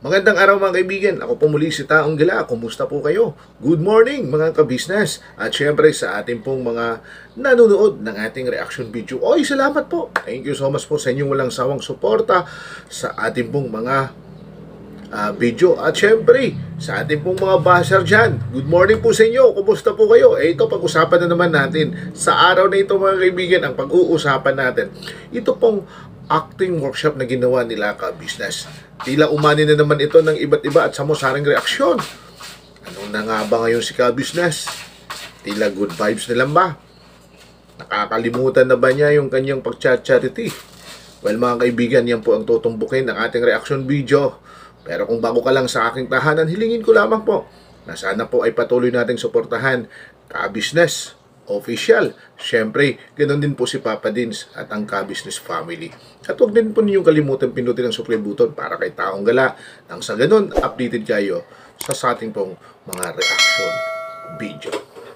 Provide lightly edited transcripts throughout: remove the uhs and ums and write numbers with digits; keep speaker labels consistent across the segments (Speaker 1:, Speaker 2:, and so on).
Speaker 1: Magandang araw mga kaibigan, ako po muli si Taong Gala. Kumusta po kayo? Good morning mga kabisnes. At syempre sa ating pong mga nanonood ng ating reaction video. Oy, salamat po. Thank you so much po sa inyong walang sawang suporta sa ating pong mga video. At syempre sa ating pong mga basher dyan. Good morning po sa inyo. Kumusta po kayo? Ito pag-usapan na naman natin. Sa araw na ito mga kaibigan, ang pag-uusapan natin, ito pong acting workshop na ginawa nila ka-business. Tila umani na naman ito ng iba't iba at samosaring reaksyon. Ano na nga ba ngayon si ka-business? Tila good vibes na lang ba? Nakakalimutan na ba niya yung kanyang pag-charity? Well mga kaibigan, yan po ang tutumbukin ng ating reaction video. Pero kung bago ka lang sa aking tahanan, hilingin ko lamang po na sana po ay patuloy nating suportahan ka-business official. Siyempre, ganoon din po si Papa Dins at ang ka-business family. At huwag din po ninyong kalimutan pinutin ang subscribe button para kay Taong Gala. Nang sa ganun, updated kayo sa ating pong mga reaction video.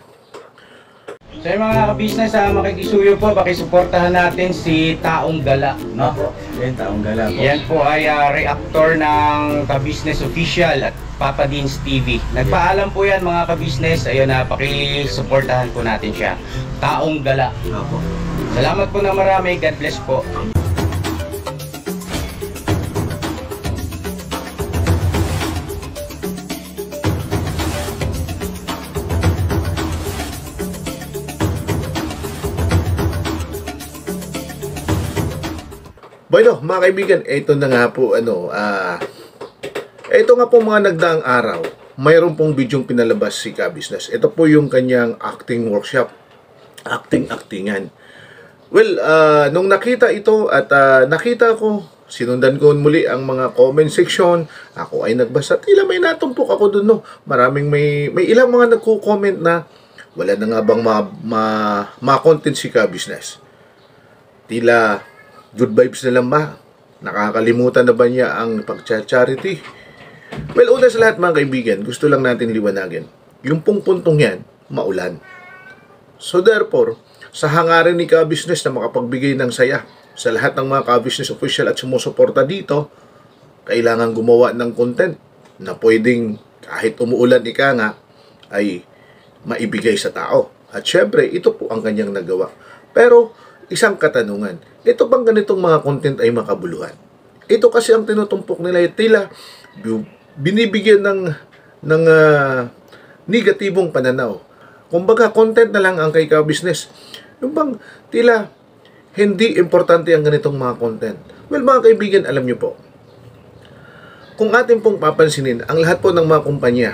Speaker 2: So yung mga ka-business, makikisuyo po, pakisuportahan natin si Taong Gala, no?
Speaker 3: Yan, Taong Gala po.
Speaker 2: Yan po ay reactor ng ka-business official at Papa Dins TV. Nagpaalam po yan mga ka-business. Ayun na, pakisuportahan po natin siya. Taong Gala.
Speaker 3: Opo.
Speaker 2: Salamat po na marami. God bless po.
Speaker 1: Bueno, mga kaibigan, ito na nga po, ito nga po mga nagdaang araw, mayroon pong bidyong pinalabas si ka-business. Ito po yung kanyang acting workshop, actingan. Well, nung nakita ito at nakita ko, sinundan ko muli ang mga comment section, ako ay nagbasa, tila may natumpok ako dun, no? Maraming may ilang mga nagko-comment na wala na nga bang ma-content si ka-business. Tila good vibes na lang ba? Nakakalimutan na ba niya ang pag-charity? Well, una sa lahat mga kaibigan, gusto lang natin liwanagin. Yung pong puntong yan, maulan. So therefore, sa hangarin ni ka-business na makapagbigay ng saya sa lahat ng mga ka-business official at sumusuporta dito, kailangan gumawa ng content na pwedeng kahit umuulan ika nga, ay maibigay sa tao. At syempre, ito po ang kanyang nagawa. Pero, isang katanungan, ito bang ganitong mga content ay makabuluhan? Ito kasi ang tinutumpok nila, tila binibigyan ng negatibong pananaw. Kumbaga, content na lang ang kay ka-business. Yung bang tila hindi importante ang ganitong mga content. Well, mga kaibigan, alam nyo po, kung atin pong papansinin, ang lahat po ng mga kumpanya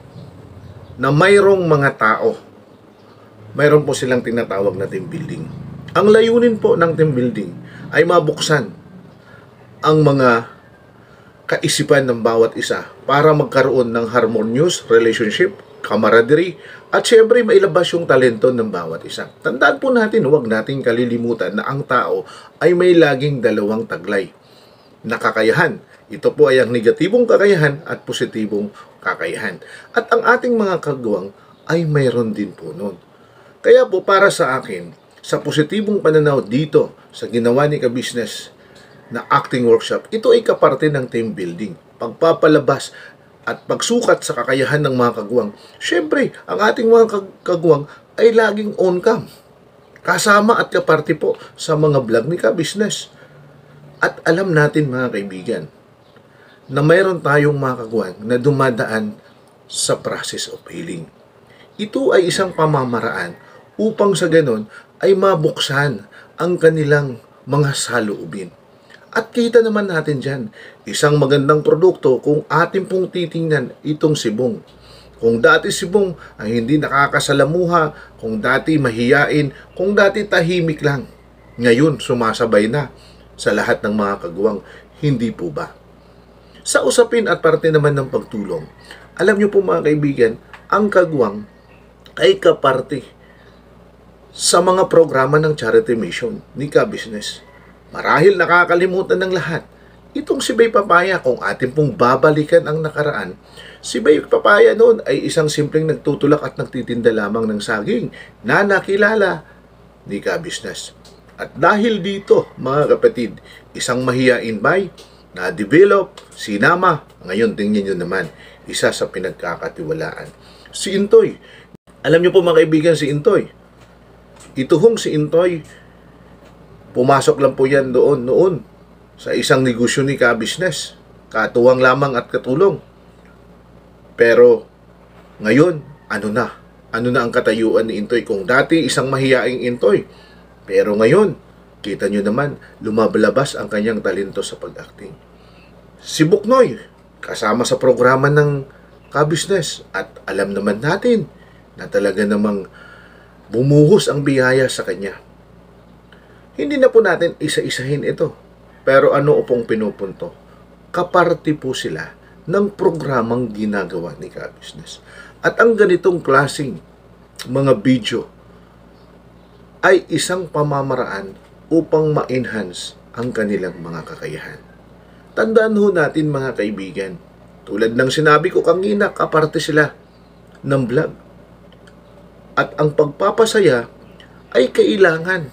Speaker 1: na mayroong mga tao, mayroon po silang tinatawag na team building. Ang layunin po ng team building ay mabuksan ang mga kaisipan ng bawat isa para magkaroon ng harmonious relationship, camaraderie, at syempre mailabas yung talento ng bawat isa. Tandaan po natin, huwag nating kalilimutan na ang tao ay may laging dalawang taglay na kakayahan. Ito po ay ang negatibong kakayahan at positibong kakayahan. At ang ating mga kagawang ay mayroon din po nun. Kaya po para sa akin, sa positibong pananaw dito sa ginawa ni ka-business na acting workshop, ito ay kaparte ng team building. Pagpapalabas at pagsukat sa kakayahan ng mga kagawang. Siyempre, ang ating mga kagawang ay laging on cam. Kasama at kaparte po sa mga vlog ni ka-business. At alam natin mga kaibigan, na mayroon tayong mga kagawang na dumadaan sa process of healing. Ito ay isang pamamaraan upang sa ganon ay mabuksan ang kanilang mga saloobin. At kita naman natin dyan, isang magandang produkto kung atin pong titingnan itong sibong. Kung dati sibong ay hindi nakakasalamuha, kung dati mahiyain, kung dati tahimik lang, ngayon sumasabay na sa lahat ng mga kagawang, hindi po ba? Sa usapin at parte naman ng pagtulong, alam nyo po mga kaibigan, ang kagawang ay kaparte sa mga programa ng charity mission ni ka-business. Marahil nakakalimutan ng lahat. Itong si Bay Papaya, kung atin pong babalikan ang nakaraan, si Bay Papaya noon ay isang simpleng nagtutulak at nagtitinda lamang ng saging na nakilala ni ka-business. At dahil dito, mga kapatid, isang mahiyain bay na-develop, sinama. Ngayon, tingnan nyo naman, isa sa pinagkakatiwalaan. Si Intoy. Alam nyo po mga kaibigan, si Intoy. Ito hong si Intoy, pumasok lang po yan noon sa isang negosyo ni ka-business. Katuwang lamang at katulong. Pero, ngayon, ano na? Ano na ang katayuan ni Intoy? Kung dati isang mahiyaing Intoy, pero ngayon, kita nyo naman, lumabalabas ang kanyang talento sa pag-acting. Si Buknoy, kasama sa programa ng ka-business, at alam naman natin na talaga namang bumuhos ang biyaya sa kanya. Hindi na po natin isa-isahin ito. Pero ano pong pinupunto? Kaparte po sila ng programang ginagawa ni ka-business. At ang ganitong klaseng mga video ay isang pamamaraan upang ma-enhance ang kanilang mga kakayahan. Tandaan ho natin mga kaibigan, tulad ng sinabi ko kanina, kaparte sila ng vlog. At ang pagpapasaya ay kailangan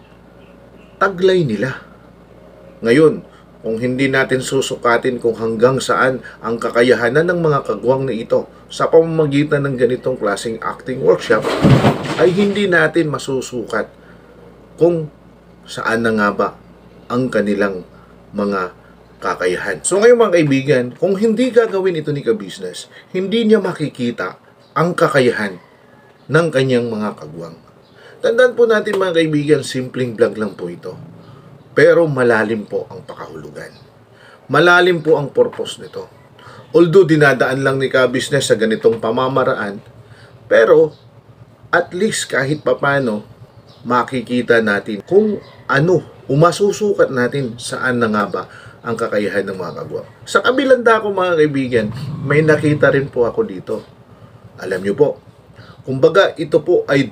Speaker 1: taglay nila. Ngayon, kung hindi natin susukatin kung hanggang saan ang kakayahanan ng mga kagwang na ito sa pamamagitan ng ganitong klaseng acting workshop, ay hindi natin masusukat kung saan na nga ba ang kanilang mga kakayahan. So ngayon mga kaibigan, kung hindi gagawin ito ni ka-business, hindi niya makikita ang kakayahan ng kanyang mga kagwang. Tandaan po natin mga kaibigan, simpleng vlog lang po ito. Pero malalim po ang pakahulugan. Malalim po ang purpose nito. Although dinadaan lang ni ka-business sa ganitong pamamaraan, pero at least kahit papano, makikita natin kung ano, masusukat natin saan na nga ba ang kakayahan ng mga kagwang. Sa kabilang dako mga kaibigan, may nakita rin po ako dito. Alam nyo po, kumbaga ito po ay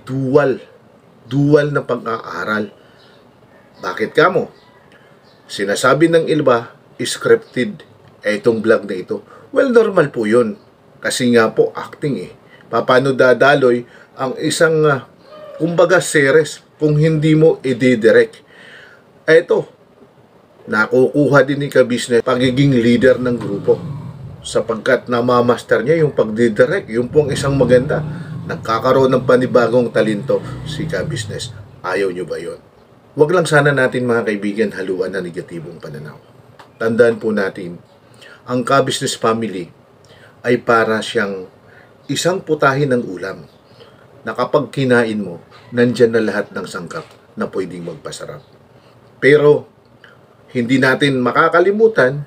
Speaker 1: dual na pag-aaral. Bakit kamo? Sinasabi ng iba, scripted itong vlog na ito. Well, normal po yun. Kasi nga po, acting eh. Paano dadaloy ang isang, kumbaga, series kung hindi mo i-direct? Eto, nakukuha din ni ka-business pagiging leader ng grupo. Sapagkat namamaster niya yung pagdidirect, yung pong isang maganda. Nagkakaroon ng panibagong talento si ka-business. Ayaw nyo ba yun? Huwag lang sana natin mga kaibigan haluan na negatibong pananaw. Tandaan po natin, ang ka-business family ay para siyang isang putahe ng ulam na kapag kinain mo, nandyan na lahat ng sangkap na pwedeng magpasarap. Pero, hindi natin makakalimutan,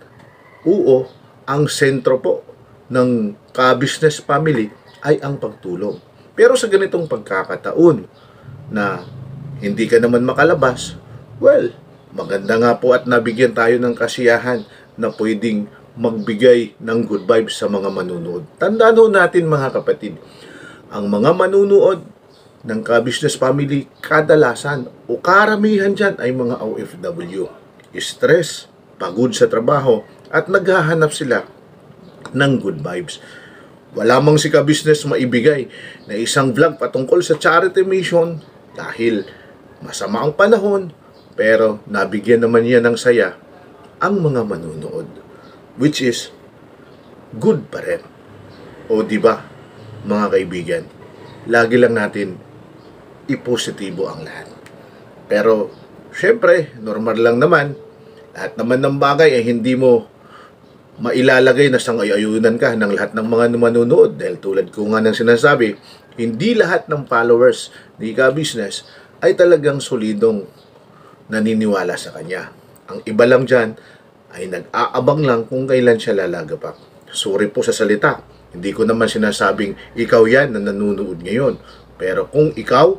Speaker 1: ang sentro po ng ka-business family ay ang pagtulong. Pero sa ganitong pagkakataon na hindi ka naman makalabas, well, maganda nga po at nabigyan tayo ng kasiyahan na pwedeng magbigay ng good vibes sa mga manunood. Tandaan ho natin mga kapatid, ang mga manunood ng ka-business family kadalasan o karamihan dyan ay mga OFW. Stress, pagod sa trabaho at naghahanap sila ng good vibes. Wala mang si ka-business maibigay na isang vlog patungkol sa charity mission dahil masama ang panahon, pero nabigyan naman niya ng saya ang mga manunood, which is good pa rin. O diba, mga kaibigan, lagi lang natin ipositibo ang lahat. Pero, syempre, normal lang naman, lahat naman ng bagay ay hindi mo mailalagay na sang-ayunan ka ng lahat ng mga manunood. Dahil tulad ko nga ng sinasabi, hindi lahat ng followers ni ka-business ay talagang solidong naniniwala sa kanya. Ang iba lang dyan ay nag-aabang lang kung kailan siya lalagapak. Sorry po sa salita. Hindi ko naman sinasabing ikaw yan na nanunood ngayon. Pero kung ikaw,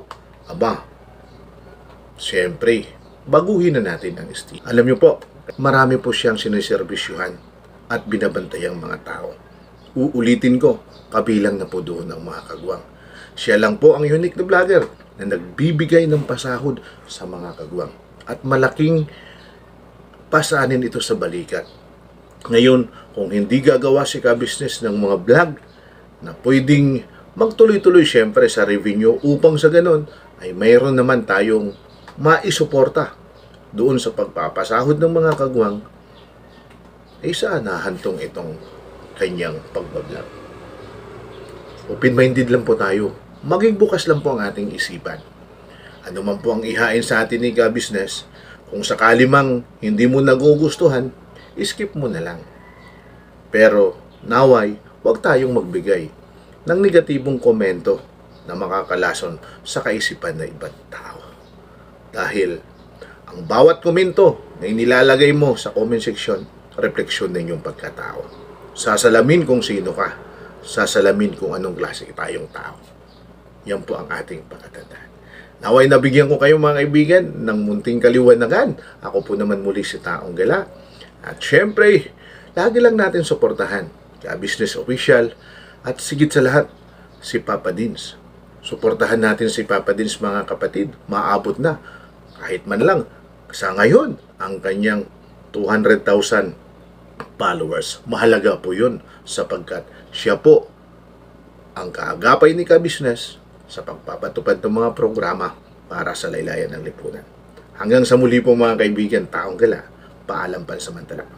Speaker 1: siyempre, baguhin na natin ang estilo. Alam niyo po, marami po siyang siniservisyuhan at binabantayang mga tao. Uulitin ko, kabilang na po doon ang mga kagwang. Siya lang po ang unique na vlogger na nagbibigay ng pasahod sa mga kagwang. At malaking pasanin ito sa balikat. Ngayon, kung hindi gagawa si ka-business ng mga vlog na pwedeng magtuloy-tuloy syempre sa revenue upang sa ganon ay mayroon naman tayong maisuporta doon sa pagpapasahod ng mga kagwang ay saan nahantong itong kanyang pagbablog. Open-minded lang po tayo. Maging bukas lang po ang ating isipan. Ano man po ang ihain sa atin ni ka-business, kung sakali mang hindi mo nagugustuhan, skip mo na lang. Pero naway, huwag tayong magbigay ng negatibong komento na makakalason sa kaisipan ng ibang tao. Dahil ang bawat komento na inilalagay mo sa comment section, refleksyon ng iyong pagkatao. Sasalamin kung sino ka. Sasalamin kung anong klase tayong tao. Yan po ang ating pakatandaan. Naway nabigyan ko kayo mga kaibigan ng munting kaliwanagan. Ako po naman muli si Taong Gala. At syempre, lagi lang natin suportahan ka-business official at sigit sa lahat si Papa Dins. Suportahan natin si Papa Dins mga kapatid. Maabot na kahit man lang sa ngayon ang kanyang 200,000 followers. Mahalaga po yun sapagkat siya po ang kaagapay ni ka-business sa pagpapatupad ng mga programa para sa laylayan ng lipunan. Hanggang sa muli po mga kaibigan, Taong Gala, paalam pansamantala.